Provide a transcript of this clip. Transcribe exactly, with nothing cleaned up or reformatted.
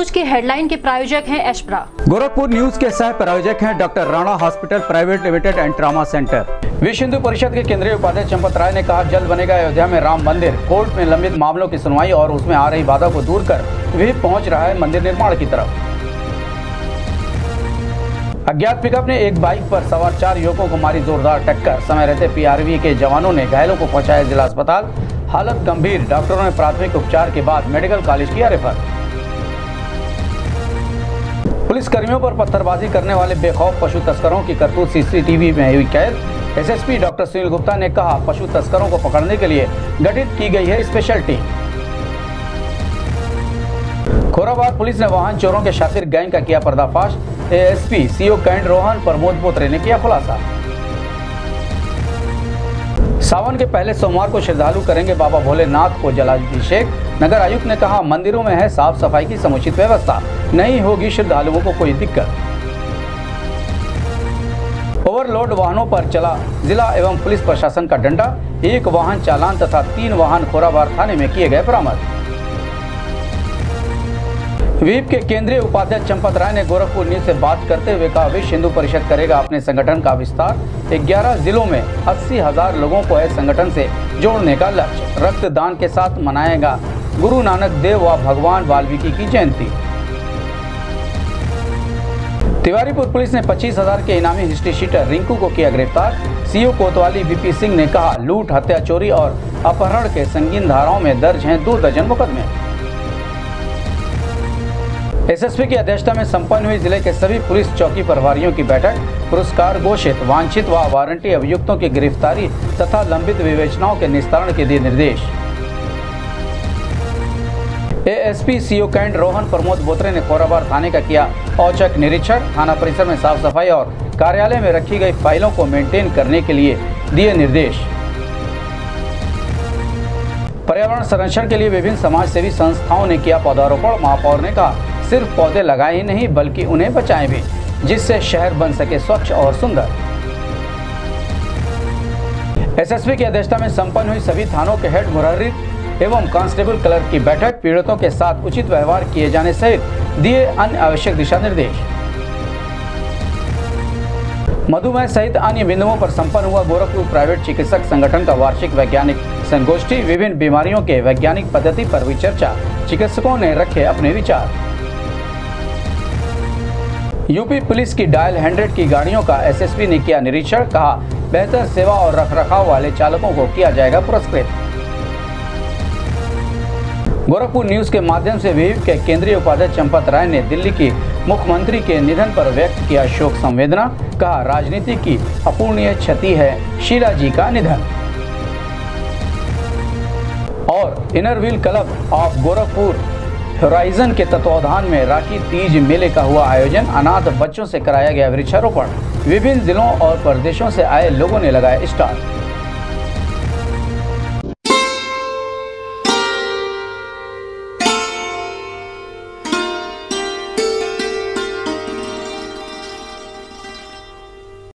News के headline के प्रायोजक हैं एशप्रा। गोरखपुर न्यूज के सह प्रायोजक हैं doctor Rana hospital private limited and trauma centre. Vishwa Hindu परिषद के केंद्रीय उपाध्यक्ष चंपत राय ने कहा, जल्द बनेगा अयोध्या में राम मंदिर। कोर्ट में लंबित मामलों की सुनवाई और उसमें आ रही बाधा को दूर कर वे पहुंच रहा है मंदिर निर्माण की तरफ। अज्ञात पिकअप ने एक बाइक पर सवार चार युवकों को मारी जोरदार टक्कर। समय रहते पीआरवी के जवानों ने घायलों को पहुंचाया जिला अस्पताल। हालत गंभीर, डॉक्टरों ने प्राथमिक उपचार के बाद मेडिकल कॉलेज किया रेफर। पुलिस कर्मियों पर पत्थरबाजी करने वाले बेखौफ पशु तस्करों की करतूत सीसीटीवी में हुई कैद। एसएसपी डॉक्टर सुनील गुप्ता ने कहा, पशु तस्करों को पकड़ने के लिए गठित की गई है स्पेशल टीम। खोराबाद पुलिस ने वाहन चोरों के शातिर गैंग का किया पर्दाफाश। ASP CO cantt Rohan Pramod Botre ने किया खुलासा। सावन के पहले सोमवार को श्रद्धालु करेंगे बाबा भोलेनाथ को जलाभिषेक। नगर आयुक्त ने कहा, मंदिरों में है साफ सफाई की समुचित व्यवस्था, नहीं होगी श्रद्धालुओं को कोई दिक्कत। ओवरलोड वाहनों पर चला जिला एवं पुलिस प्रशासन का डंडा। एक वाहन चालान तथा तीन वाहन खोराबाद थाने में किए गए बरामद। वीप के केंद्रीय उपाध्यक्ष चंपत राय ने गोरखपुर न्यूज से बात करते हुए कहा, विश्व हिंदू परिषद करेगा अपने संगठन का विस्तार। ग्यारह जिलों में अस्सी हजार लोगों को इस संगठन से जोड़ने का लक्ष्य। रक्तदान के साथ मनाएगा गुरु नानक देव व भगवान वाल्मीकि की जयंती। तिवारीपुर पुलिस ने पच्चीस हजार के इनामी हिस्ट्री शीटर रिंकू को किया गिरफ्तार। सीओ कोतवाली वीपी सिंह ने कहा, लूट, हत्या, चोरी और अपहरण के संगीन धाराओं में दर्ज हैं दो दर्जन मुकदमे। एसएसपी की अध्यक्षता में संपन्न हुई जिले के सभी पुलिस चौकी प्रभारियों की बैठक। पुरस्कार घोषित, वांछित व वारंटी अभियुक्तों की गिरफ्तारी तथा लंबित विवेचनाओं के निस्तारण के दिए निर्देश। ASP CO cantt Rohan Pramod Botre ने खोराबाद थाने का किया औचक निरीक्षण। थाना परिसर में साफ सफाई और कार्यालय में रखी गई फाइलों को मेंटेन करने के लिए दिए निर्देश। पर्यावरण संरक्षण के लिए विभिन्न समाज सेवी संस्थाओं ने किया पौधारोपण। महापौर ने कहा, सिर्फ पौधे लगाए ही नहीं बल्कि उन्हें बचाएं भी, जिससे शहर बन सके स्वच्छ और सुंदर। एसएसपी की अध्यक्षता में संपन्न हुई सभी थानों के हेड मुहर्रिर एवं कांस्टेबल क्लर्क की बैठक। पीड़ितों के साथ उचित व्यवहार किए जाने सहित दिए अन्य आवश्यक दिशा निर्देश। मधुमेह सहित अन्य बिंदुओं पर संपन्न हुआ गोरखपुर प्राइवेट चिकित्सक संगठन का वार्षिक वैज्ञानिक संगोष्ठी। विभिन्न बीमारियों के वैज्ञानिक पद्धति पर हुई चर्चा। चिकित्सकों ने रखे अपने विचार। यूपी पुलिस की डायल हंड्रेड की गाड़ियों का एसएसपी ने किया निरीक्षण। कहा, बेहतर सेवा और रखरखाव वाले चालकों को किया जाएगा पुरस्कृत। गोरखपुर न्यूज के माध्यम से वीप के केंद्रीय उपाध्यक्ष चंपत राय ने दिल्ली की मुख्यमंत्री के निधन पर व्यक्त किया शोक संवेदना। कहा, राजनीति की अपूरणीय क्षति है शीला जी का निधन। और inner wheel club of Gorakhpur horizon के तत्वावधान में राखी तीज मेले का हुआ आयोजन। अनाथ बच्चों से कराया गया वृक्षारोपण। विभिन्न जिलों और प्रदेशों से आए लोगों ने लगाए स्टॉल।